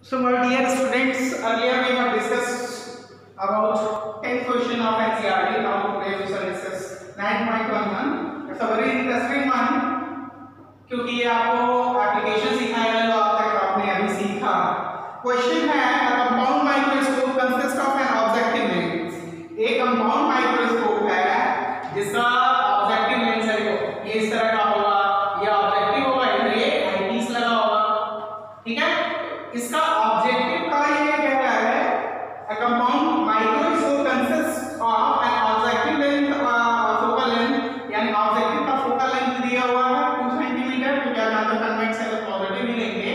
So my dear students, earlier we have discussed about 10 question of NCERT. Now today we shall discuss 9.11. It's a very interesting one क्योंकि ये आपको application सिखाएगा जो अब तक आपने अभी सीखा. क्वेश्चन है a compound microscope consists of an objective lens. एक compound microscope है जिसका objective lens है, ये इस तरह का होगा, ये objective होगा, ये eyepiece लगा होगा, ठीक है. इसका ऑब्जेक्टिव का ये कह रहा है a compound microscope consists of an objective length focal length, यानी ऑब्जेक्टिव का फोकल लेंथ दिया हुआ है 2 सेंटीमीटर, तो क्या यहाँ पे कन्वेक्स है तो पॉजिटिव ही लेंगे.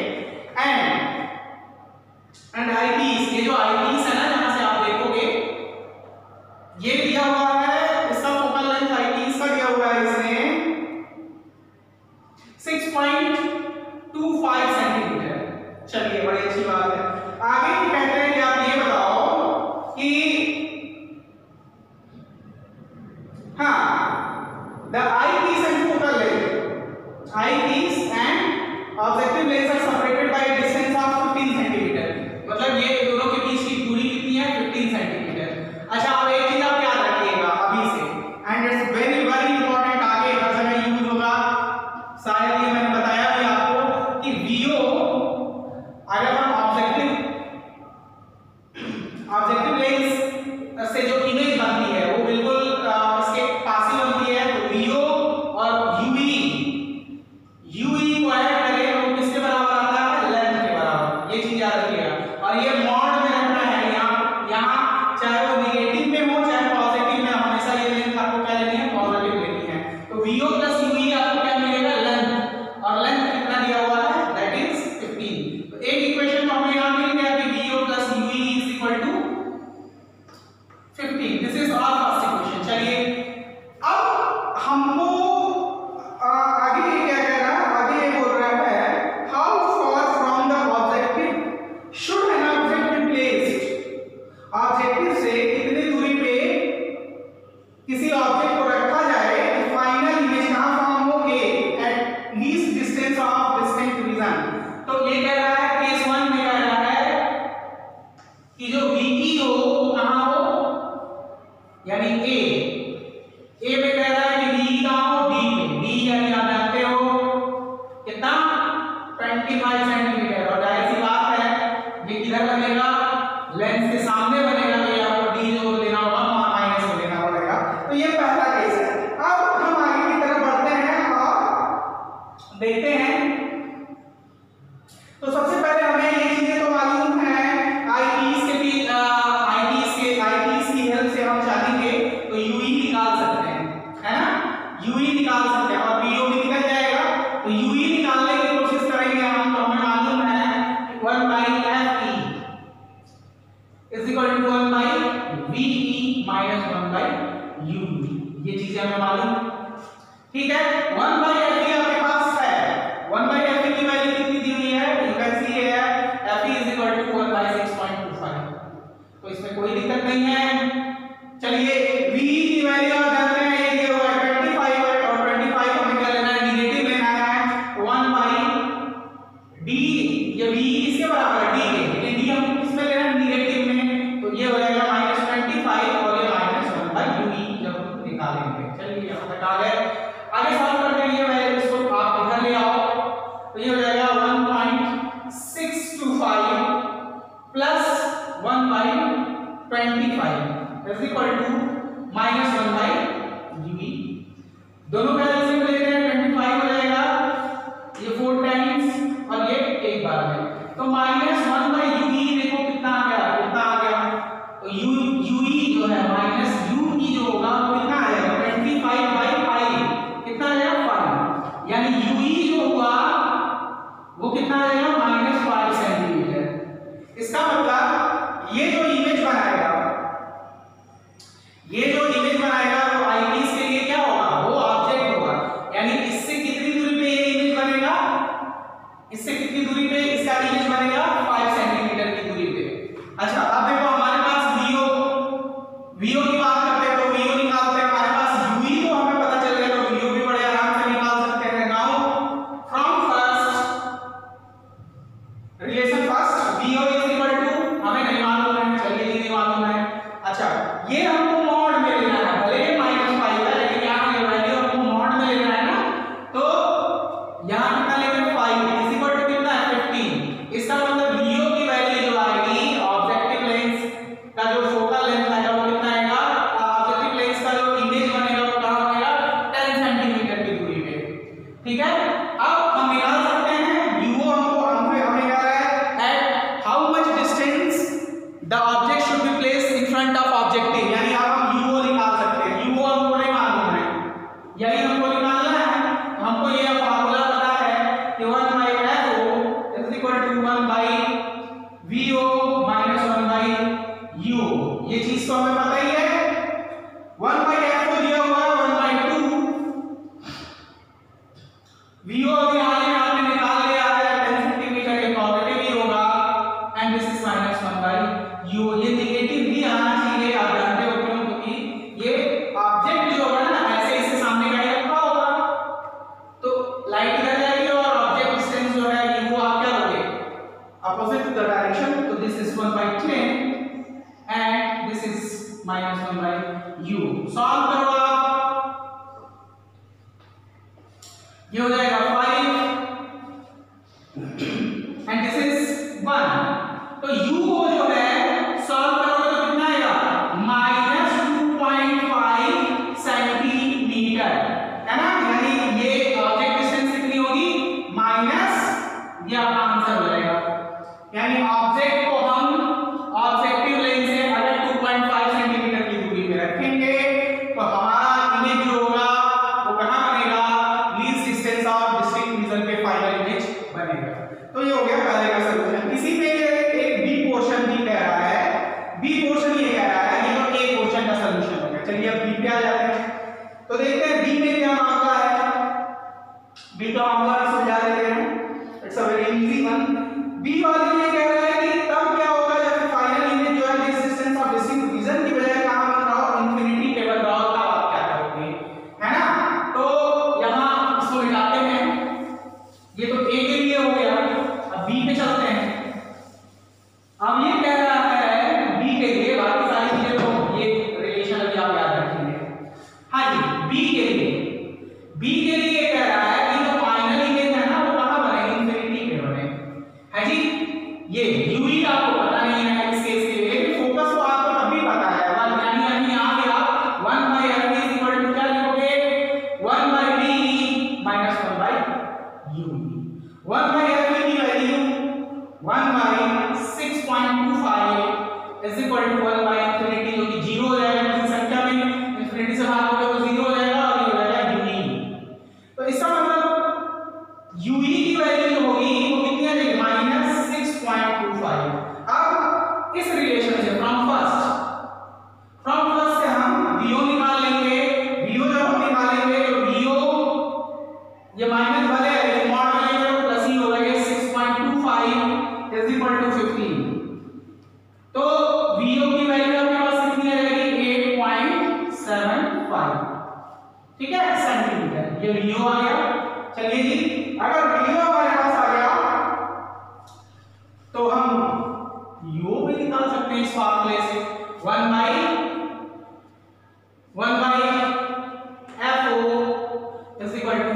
एंड आईपीस, ये जो आईपीस है ना जहां से आप देखोगे ये दिया हुआ है, इसका फोकल लेंथ आईपीस का दिया हुआ है इसमें 6.25 सेंटीमीटर. चलिए बड़ी अच्छी बात है. आगे कहते हैं कि आप ये बताओ कि हाँ the eyepiece and focal length, eyepiece and objective lens are separated by a distance of 15 centimetre. मतलब ये दोनों के बीच की दूरी कितनी है? 15 सेंटीमीटर. अच्छा अब एक चीज आप याद रखिएगा अभी से, and it's very very important, आगे हर जगह यूज होगा. शायद ये मैंने बताया भी आपको कि वीओ, अगर हम ऑब्जेक्टिव लेंस से जो इमेज बनती है वो बिल्कुल इसके पास ही बनती है, तो वीओ और यूई को ऐड करें तो किसके बराबर आता है? लेंथ के बराबर. ये चीज याद रखिएगा. और ये मॉड में रखना है, यहाँ चाहे वो नेगेटिव में हो चाहे पॉजिटिव में, हमेशा ये लेंथ आपको क्या लेनी है? पॉजिटिव लेनी है. तो वीओ प्लस यूई आपको क्या मिलेगा? लेंथ. और लेंथ कितना दिया हुआ है? That is 15. तो एक इक्वेशन तो हमें यहाँ मिल गया कि VO plus UE is equal to 15. This is our first equation. चलिए अब हमको आगे ये क्या कह रहा है? आगे ये बोल रहा है how far from the objective should an object be placed. Objective से कितनी दूरी पे किसी ऑब्जेक्ट को रखा जाए कि फाइनल इमेज कहां फॉर्म होगी? At least distance of distinct vision. तो ये कह रहा है केस 1 में कह रहा है कि जो वीई हो वो कहां हो, यानी ए में कह रहा है कि वी कहां हो? डी में. डी यानी आप जानते हो कितना? 25 सेंटीमीटर. और जाहिर सी बात है ये किधर बनेगा? लेंस के सामने बनेगा, तो ये आपको डी जो लेना होगा माइनस में लेना पड़ेगा. तो ये पहला केस है. अब हम आगे की तरफ बढ़ते हैं और देखते हैं. तो सबसे पहले हमें ये चीजें तो मालूम है, आईपीस की हेल्प से हम चाहेंगे तो यूई निकाल सकते हैं, है ना? यूई निकाल सकते हैं और वीओ भी निकल जाएगा. तो यूई निकालने की कोशिश करेंगे हम, तो हमें मालूम है 1 by FE is equal to 1 by VE minus 1 by UE. ये चीजें हमें मालूम, ठीक है. 1 by FE आपके पास है. 1 by FE की वैल्यू कितनी दी हुई है? यू कैन सी है FE is equal to 1 by 6.25. तो इसमें कोई दिक्कत नहीं है. चलिए VE की वैल्यू आप जानते हैं, ये दिया हुआ है 25 है, और 25 हमें क्या लेना है? नेगेटिव लेना है. 1 by D, ये VE किसके बराबर है? D के. लेकिन D हम किसमें लेना है? नेगेटिव में. तो ये हो जाएगा -25 और ये -1 by UE जब हम निकालेंगे. चलिए यहाँ तक आ गए. आगे सॉल्व करते हैं. ये वैल्यू इसको आप इधर ले आओ, तो ये हो जाएगा 1.625 plus 1 by 25 is equal to -1 by UE. दोनों का एलसीएम लेते हैं, 25 हो जाएगा, ये 4 टाइम्स और ये एक बार में. तो -1 by UE देखो कितना आ गया? कितना आ गया? तो UE जो है माइनस UE जो होगा वो कितना आ जाएगा? 25 by 5. कितना आ जाएगा? 5. यानी UE जो हुआ वो कितना आ जाएगा? -5 सेंटीमीटर. इसका मतलब ये जो इमेज बनाएगा, ये जो इमेज बनाएगा वो आईपीस के लिए क्या होगा? वो ऑब्जेक्ट होगा. यानी इससे कितनी दूरी पे ये इमेज बनेगा? इससे कितनी दूरी पे इसका इमेज बनेगा? 5 सेंटीमीटर की दूरी पे. अच्छा अब देखो हमारे पास वीओ की बात करते हैं, तो वीओ निकालते हैं. हमारे पास यूई तो हमें पता चल गया, तो वीओ भी बड़े आराम से निकाल सकते हैं. Now from first relation, first VO ये हमको मॉड में लेना है, भले -5 है लेकिन यहाँ ये वैल्यू हमको मॉड में लेना है ना, तो यहाँ कितना लेंगे 5 इज इक्वल टू कितना है 15। इसका मतलब VO की वैल्यू जो आएगी ऑब्जेक्टिव लेंस का जो फोकल लेंथ आएगा वो कितना आएगा, ऑब्जेक्टिव लेंस का जो इमेज बनेगा वो कहाँ बनेगा 10 सेंटीमीटर की दूरी पे। ठीक है, अब हम निकाल सकते हैं UO हमको हमें क्या है at how much distance the object should be placed in front of objective, यानी अब हम UO निकाल सकते हैं। UO हमको नहीं मालूम है, यही हमको निकालना है। हमको ये फार्मूला पता है कि 1/FO is equal to 1/VO minus 1/UO, ये चीज तो हमें पता ही है। 1/FO दिया हुआ है 1/2, VO अभी हाल ही में आपने निकाल लिया है 10 सेंटीमीटर, ये पॉजिटिव ही होगा and this is minus 1/UO। ये नेगेटिव भी आना चाहिए, आप जानते हो क्यों, क्योंकि ये ऑब्जेक्ट जो होगा ना ऐसे इसके सामने का रखा होगा तो लाइट इधर जाएगी और ऑब्जेक्ट डिस्टेंस जो है UO आप क्या लोगे अपोजिट टू द डायरेक्शन, तो this is 1/10 and this is minus 1/UO। Solve करो आप, ये हो जाएगा 5 एंड दिस इज 1। तो UO जो है सॉल्व करोगे तो कितना आएगा -2.5 सेंटीमीटर, है ना, यानी ये ऑब्जेक्ट डिस्टेंस कितनी होगी माइनस, ये आपका आंसर हो जाएगा। यानी ऑब्जेक्ट को हम ऑब्जेक्टिव लेंस से अगर 2.5 सेंटीमीटर की दूरी पे रखेंगे तो हमारा इमेज जो होगा वो कहां बनेगा, लीस्ट डिस्टेंस और डिस्टिंक्ट विजन पे फाइनल इमेज बनेगा। तो ये हो गया पहले का सॉल्यूशन। इसी पे एक बी पोर्शन भी कह रहा है, बी पोर्शन ये कह रहा है, ये तो ए पोर्शन का सॉल्यूशन हो गया। चलिए अब बी पे आ जाते हैं, तो देखते हैं बी में क्या मांगा है। बी का मामला समझा देते हैं, it's a very easy one. B वाले ये कह रहा है कि तब क्या होगा जब फाइनल इमेज जो है least distance of distinct vision की बजाय कहां बन रहा हो इंफिनिटी पे बन रहा हो, तब आप क्या करोगे, है ना। तो यहां इसको मिटाते हैं, ये तो ए के लिए हो गया। अब बी पे चलते हैं। अब ये कह रहा है बी के लिए, बाकी सारी चीजें तो ये रिलेशन अभी आप याद रखेंगे। हाँ जी, बी के लिए ये कह रहा है कि जो फाइनल इमेज है ना वो कहां बने, इंफिनिटी पे बने, है जी। ये यूई आपको पता नहीं है इस केस के लिए, लेकिन फोकस तो आपको अभी पता है। यानी यहां पे आप 1/F इज इक्वल टू क्या लिखोगे 1/B माइनस 1/U। 1/F की वैल्यू 1/6.25 इज इक्वल टू 1/इंफिनिटी, जो कि 0 हो जाएगा किसी संख्या में, इंफिनिटी से भागोगे तो 0 हो जाएगा और ये हो जाएगा UE। तो इसका मतलब UE की वैल्यू जो होगी वो कितनी आ जाएगी -6.25। अब इस रिलेशन से फ्रॉम फर्स्ट से हम VO निकाल लेंगे। VO जब हम निकालेंगे तो VO ये माइनस वाले मॉड में लेंगे तो प्लस ही हो जाएगा 6.25 इज इक्वल टू 15। तो VO की वैल्यू आपके पास कितनी आ जाएगी 8.75, ठीक है, सेंटीमीटर। ये VO आ गया। चलिए जी, अगर VO हमारे पास आ गया तो हम UO भी निकाल सकते हैं इस फार्मूले से। 1/FO is equal to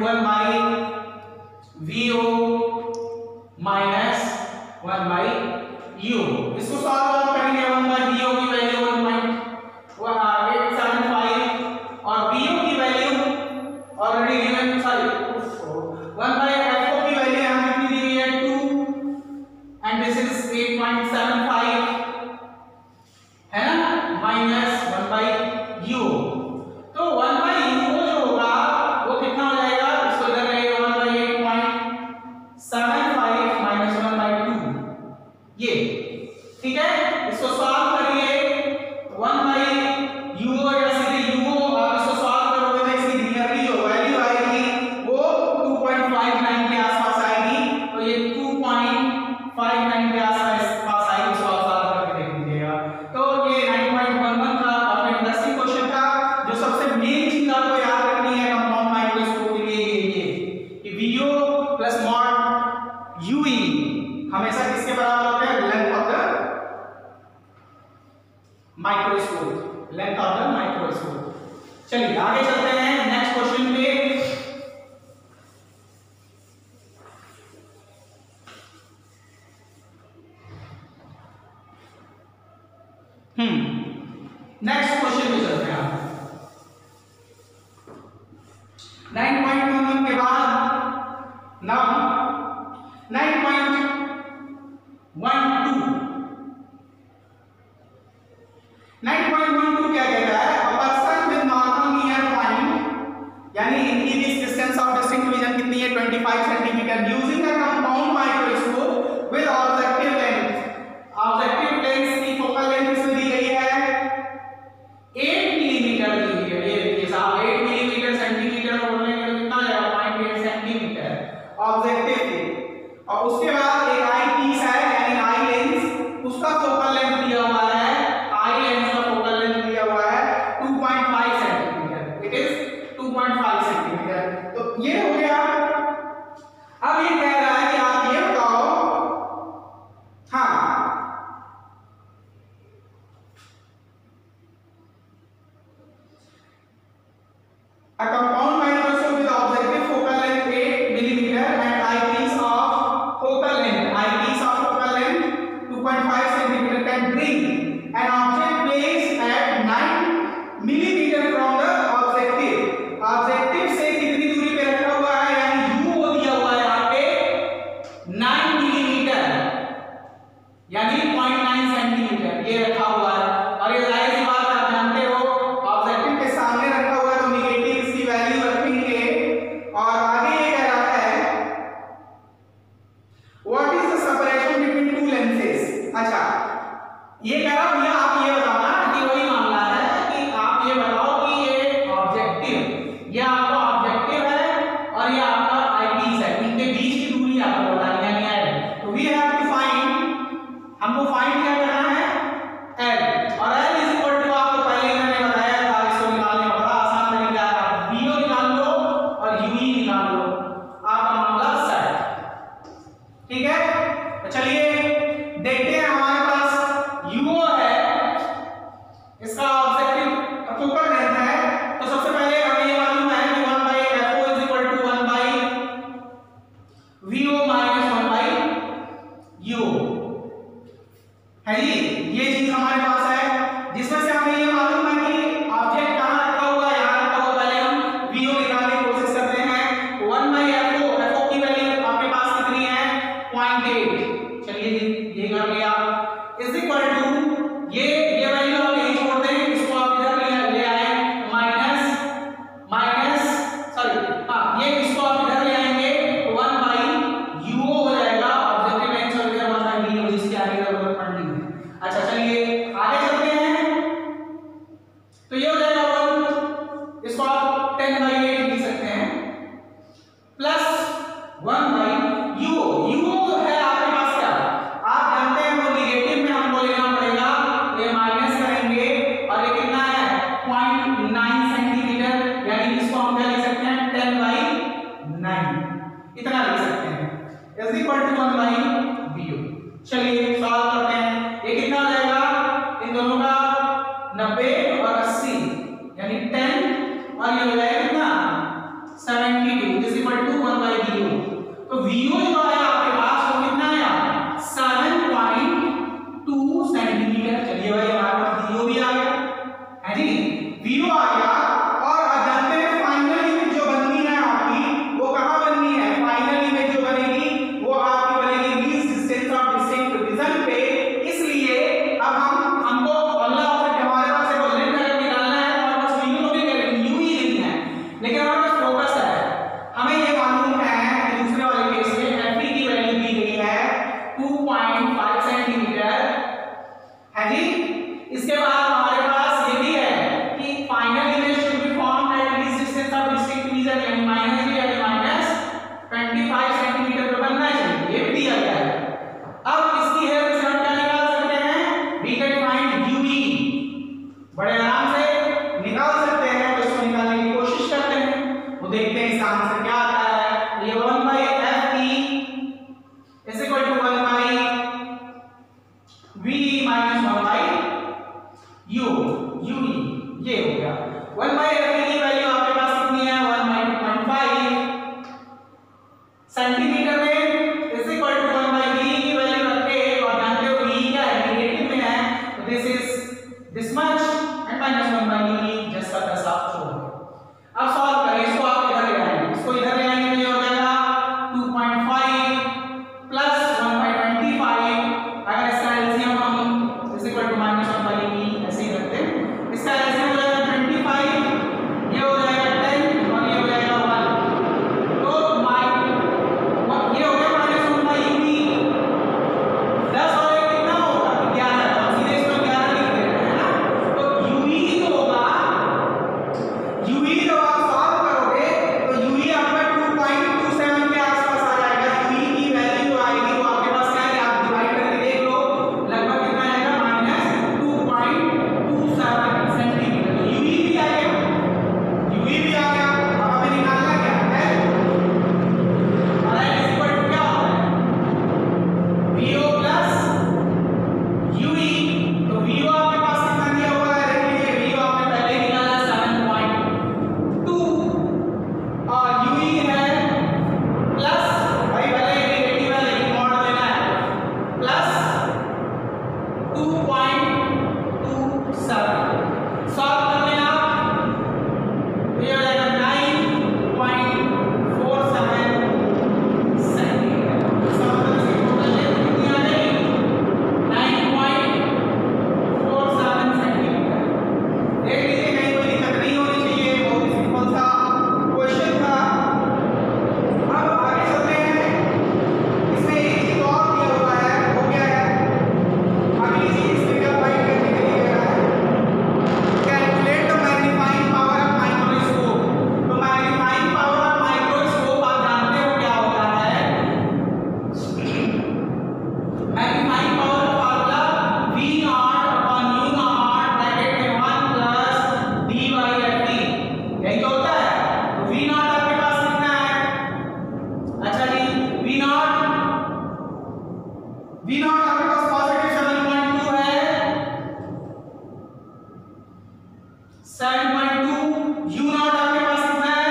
1/VO minus 1/UO। इसको सॉल्व आउट करेंगे। 1/VO की वैल्यू 1.875 और VO की value already given, sorry 1/FO की वैल्यू यहां कितनी दी गई है 2 एंड दिस इज 8.75, है ना, माइनस 1/UO। तो 1/UO जो होगा वो कितना हो जाएगा, इसको इधर लगेगा 1/8.75 माइनस 1/2, ये ठीक है। इसको सॉल्व करिए 1/UO या सीधे UO, और इसको सॉल्व करोगे तो इसकी नियरली जो वैल्यू आएगी वो 2.59 के आसपास आएगी। तो ये 2.59 के आसपास आएगी, इसको सॉल्व करके देख लीजिएगा। तो ये 9.11 था, काफी इंटरेस्टिंग क्वेश्चन था। जो सबसे मेन चीज आपको याद रखनी है कंपाउंड माइक्रोस्कोप के लिए ये कि VO प्लस मॉड UE हमेशा किसके बराबर होता है, length of the microscope. Length of the microscope. चलिए आगे चलते हैं नेक्स्ट क्वेश्चन पे। नेक्स्ट क्वेश्चन पे चलते हैं। 9.11 के बाद नाउ 9.12 9.12 क्या कहता है? A person with normal near point, यानी इनकी डिस्टेंस ऑफ डिस्टिंक्ट विजन कितनी है? 25 centimetre, using a compound microscope with objective length. Objective lens की फोकल लेंथ कितनी दी गई है? 8 मिलीमीटर दी हुई है। ये देखिए साहब 8 मिलीमीटर, सेंटीमीटर में बोलने के कितना आएगा? 0.8 सेंटीमीटर ऑब्जेक्टिव के। और उसके बाद एक आई पीस है यानी आई लेंस, उसका फोकल लेंथ दिया हुआ है, आई लेंस का फोकल लेंथ दिया हुआ है 2.5 सेंटीमीटर। It is 2.5 centimetre. तो ये हो गया। अब ये कह रहा है कि आप ये बताओ, हाँ a compound microscope with objective focal length 8 millimeter and eyepiece of focal length 2.5 centimeter can bring an object placed at 9 millimeter from the objective। Objective से कितनी दूरी पे रखा हुआ है? यानी u दिया हुआ है यहाँ पे 9 मिलीमीटर यानी 0.9 सेंटीमीटर ये रखा हुआ है। और ये जाहिर सी बात आप जानते हो ऑब्जेक्टिव के सामने रखा हुआ है तो नेगेटिव इसकी वैल्यू रखेंगे। और आगे ये कह रहा है what is the separation between two lenses. अच्छा ये कह रहा भैया आप ये बताना कि वही मामला है कि आप ये बताओ कि ये ऑब्जेक्टिव, ये आपका ऑब्जेक्टिव है और ये आपका आईपीस है, इनके बीच की दूरी आपको बतानी है। तो वी हैव टू फाइंड, हमको फाइंड क्या करना है? L। और L इज इक्वल टू आपको पहले ही मैंने बताया था, इसको निकालने का बड़ा आसान तरीका है। आप VO निकाल लो और UE निकाल लो, आपका मामला सेट। ठीक है, तो चलिए देखते हैं। हमारे पास UO है, इसका ऑब्जेक्टिव फोकल लेंथ है। तो सबसे पहले हमें ये मालूम है कि 1/FO is equal to 1/VO minus 1/UO है जी। ये चीज हमारे पास है, जिसमें से हमें ये मालूम है कि ऑब्जेक्ट कहां रखा हुआ है, यहां रखा हुआ। पहले हम VO निकालने की कोशिश करते हैं। 1/FO, FO की वैल्यू आपके पास कितनी है? 0.8। चलिए जी ये कर लिया, इज इक्वल टू ये वैल्यू आप यहीं छोड़ दें, इसको आप इधर ले आए माइनस सॉरी हाँ ये इसको आप इधर ले आएंगे 1/UO हो जाएगा। ऑब्जेक्टिव लेंस और इधर 1/VO जिसकी आगे जरूरत पड़नी है। अच्छा चलिए आगे चलते हैं। तो ये हो जाएगा 1, इसको आप 10/8 लिख सकते हैं प्लस 1/UO। UO है आपके पास क्या? आप जानते हैं वो नेगेटिव में हमको लेना पड़ेगा, ये माइनस करेंगे और ये कितना है? 0.9 सेंटीमीटर, यानी इसको हम क्या लिख सकते हैं? 10/9 इतना लिख सकते हैं, इज इक्वल टू 1/VO। चलिए सॉल्व करते हैं। ये कितना हो जाएगा? इन दोनों का 90 और 80 यानी 10 और ये हो जाएगा कितना? 72 इज इक्वल टू 1/VO। तो VO जो है आपके पास वो कितना है? 7.2 सेंटीमीटर। चलिए भाई हमारे पास VO भी आ गया है जी, VO आ गया। और आप जानते हैं फाइनल इमेज जो बननी है आपकी वो कहां बननी है? फाइनल इमेज जो बनेगी वो आपकी बनेगी least distance of distinct vision पे। इसलिए अब हमको अगला ऑब्जेक्ट हमारे पास है वो लेंथ अगर निकालना है, हमारे पास VO तो भी करेंगे, U ही लिखना है, लेकिन हमारे पास फोकस है। हमें ये मालूम है कि दूसरे वाले केस में FE की वैल्यू दी गई है 2.5 सेंटीमीटर है जी। इसके बाद हमारे पास ये भी है कि final image should be formed at least distance of distinct vision यानी -V यानी -25 सेंटीमीटर पे बनना चाहिए, ये भी दिया गया है। अब इसकी हेल्प से हम क्या निकाल सकते हैं? वी कैन फाइंड UE, बड़े आराम से निकाल सकते हैं। तो इसको निकालने की कोशिश करते हैं, वो देखते हैं इसका आंसर क्या आता है। ये 1/FE is equal to 1/VE minus 1/UE। ये हो गया 1 बाई एफ की वैल्यू आपके पास कितनी है 1/2.5 सेंटीमीटर में is equal to 1 by v की वैल्यू रखे और जानते हो v क्या है नेगेटिव में है तो this is this much and minus 1 by v just का तैसा छोड़ दो। अब सॉल्व करें इसको आप इधर ले आएंगे इसको इधर ले आएंगे तो ये हो जाएगा 2.5 प्लस 1/25 अगर इसका एलसीएम हम is equal to minus 1 by v ऐसे ही रखते हैं इसका एलसीएम हो जाएगा 25 ये हो जाएगा 10 और ये हो जाएगा 1 तो ये हो गया माइनस 1 बाई v 10 और ये कितना होगा 11 तो सीधे इसको 11 लिख देते हैं ना तो uv जो होगा uv जब आप सॉल्व करोगे तो uv आपका 2.27 के आसपास आ जाएगा uv की वैल्यू जो आएगी वो आपके पास क्या है आप डिवाइड करके देख लो लगभग कितना आएगा -2.27 सेंटीमीटर तो uv भी आ गया uv भी आ गया अब हमें निकालना क्या है और n इज इक्वल टू क्या होता है vo प्लस uv तो vo आपके पास कितना दिया हुआ है देख लीजिए vo आपने पहले ही निकाला 7.2 और uv है प्लस भाई भले नेगेटिव है लेकिन मॉड लेना है प्लस 2.27 सॉल्व कर लेना तो ये हो जाएगा 9.47 सेंटीमीटर इसका मतलब इसकी टोटल लेंथ कितनी आ जाएगी 9.47 सेंटीमीटर देख लीजिए कहीं कोई दिक्कत नहीं होनी चाहिए बहुत ही सिंपल सा क्वेश्चन था। अब आगे चलते हैं इसमें एक चीज और दिया हुआ है वो क्या है अगली चीज इसमें क्या फाइंड करने के लिए कह रहा है calculate the magnifying power of microscope तो मैग्नीफाइंग पावर ऑफ माइक्रोस्कोप आप जानते हो क्या होता है मैग्नीफाइंग पावर का formula v not upon u not bracket में 1 प्लस d बाई ft यही तो होता है तो v नॉट आपके पास कितना है अच्छा जी v नॉट आपके पास पॉजिटिव 7.2 है 7.2 u नॉट आपके पास कितना है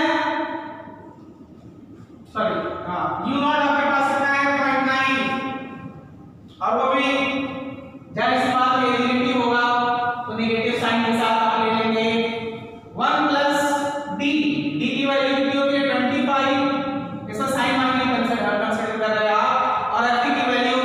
सॉरी हां u नॉट आपके पास कितना है 0.9 और वो भी जाहिर सी बात है नेगेटिव होगा तो नेगेटिव साइन के साथ आप ले लेंगे 1 प्लस d की वैल्यू कितनी होती है 25 इसका साइन मान के कंसीडर कर रहे हैं आप और f की वैल्यू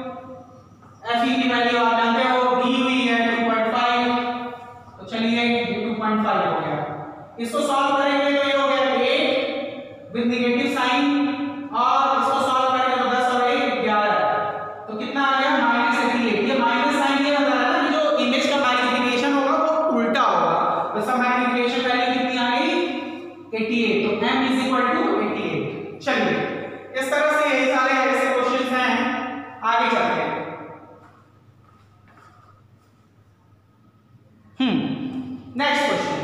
आप जानते हो दी हुई है 2.5 तो चलिए ये 2.5 हो गया इसको सॉल्व करेंगे तो ये हो गया 8 विद नेगेटिव साइन और इसको सॉल्व करेंगे तो 10 और 1 11 तो कितना आ गया -88 ये माइनस साइन ये बता रहा है ना कि जो इमेज का मैग्नीफिकेशन होगा वो उल्टा होगा तो इसका मैग्नीफिकेशन वैल्यू कितनी आ गई 88 तो m इज इक्वल टू 88 चलिए इस तरह से यही सारे ऐसे क्वेश्चंस हैं आगे चलते हैं नेक्स्ट क्वेश्चन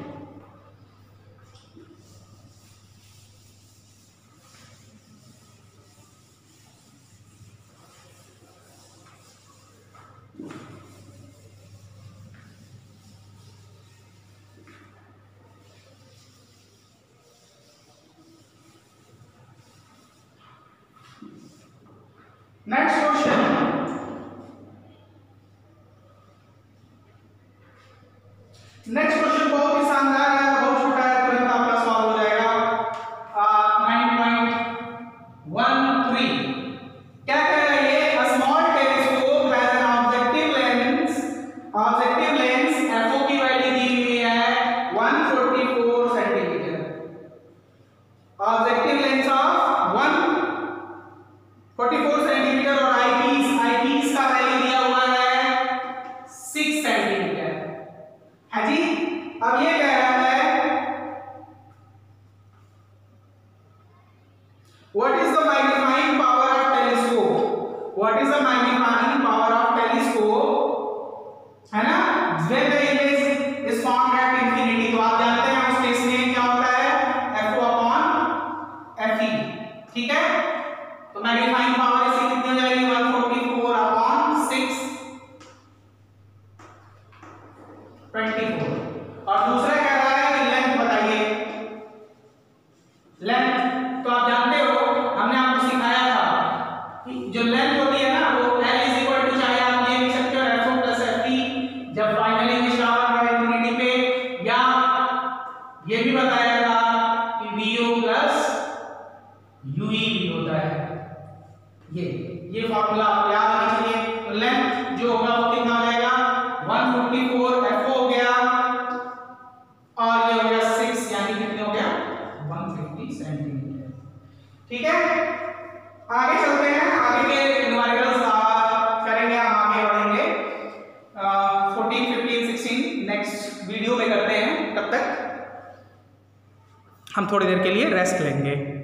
नेक्स्ट क्वेश्चन बहुत ही शानदार है बहुत छोटा है तुरंत आपका सॉल्व हो जाएगा 9.13 क्या कह रहा है ये a small telescope has an objective lens FO की वैल्यू दी हुई है 144 सेंटीमीटर ऑब्जेक्टिव लेंस ऑफ 144 सेंटीमीटर और आईपीस जो लेंथ होती है ना वो L इज इक्वल टू, चाहे आप ये लिख सकते हो FO प्लस FP जब फाइनली में स्टार आ गया इंफिनिटी पे, या ये भी बताया था कि VO प्लस UE भी होता है। ये फार्मूला आपको याद होना चाहिए। तो लेंथ जो होगा वो कितना हो जाएगा 154 FO हो गया और ये हो गया 6, यानी कितने हो गया 150 सेंटीमीटर। ठीक है, आगे चलते हैं, आगे के न्यूमेरिकल्स करेंगे, हम आगे बढ़ेंगे 14 15 16 नेक्स्ट वीडियो में करते हैं। तब तक हम थोड़ी देर के लिए रेस्ट लेंगे।